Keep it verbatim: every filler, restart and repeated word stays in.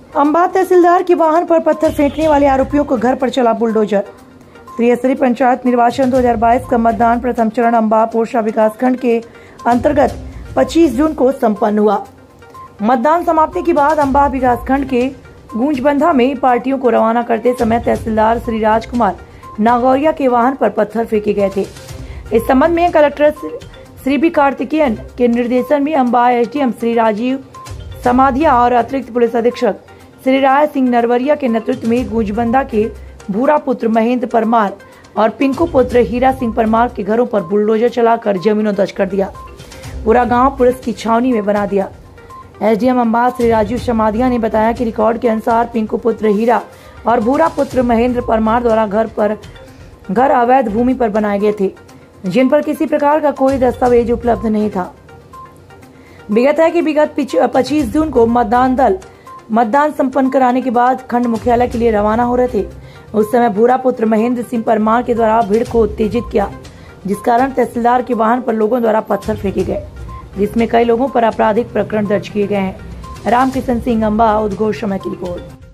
अंबा तहसीलदार के वाहन पर पत्थर फेंकने वाले आरोपियों को घर पर चला बुलडोजर। त्रिस्तरीय पंचायत निर्वाचन दो हज़ार बाईस का मतदान प्रथम चरण अंबा पोरसा विकासखंड के अंतर्गत पच्चीस जून को संपन्न हुआ। मतदान समाप्ति के बाद अंबा विकासखंड के गूंजबंधा में पार्टियों को रवाना करते समय तहसीलदार श्री राजकुमार नागौरिया के वाहन पर पत्थर फेंके गए थे। इस संबंध में कलेक्टर श्री बी कार्तिकेयन के निर्देशन में अंबा एसडीएम श्री राजीव समाधिया और अतिरिक्त पुलिस अधीक्षक श्री राय सिंह नरवरिया के नेतृत्व में गूंजबंधा के भूरा पुत्र महेंद्र परमार और पिंकू पुत्र हीरा सिंह परमार के घरों पर बुलडोजर चलाकर जमीनों दज कर दिया। पूरा गांव पुलिस की छावनी में बना दिया। एसडीएम अंबा श्री राजीव समाधिया ने बताया कि रिकॉर्ड के अनुसार पिंकू पुत्र हीरा और भूरा पुत्र महेंद्र परमार द्वारा घर पर घर अवैध भूमि पर बनाए गए थे, जिन पर किसी प्रकार का कोई दस्तावेज उपलब्ध नहीं था। विगत है कि विगत पच्चीस जून को मतदान दल मतदान संपन्न कराने के बाद खंड मुख्यालय के लिए रवाना हो रहे थे। उस समय भूरा पुत्र महेंद्र सिंह परमार के द्वारा भीड़ को उत्तेजित किया, जिस कारण तहसीलदार के वाहन पर लोगों द्वारा पत्थर फेंके गए, जिसमें कई लोगों पर आपराधिक प्रकरण दर्ज किए गए हैं। रामकिशन सिंह अंबा उद्घोष समय की रिपोर्ट।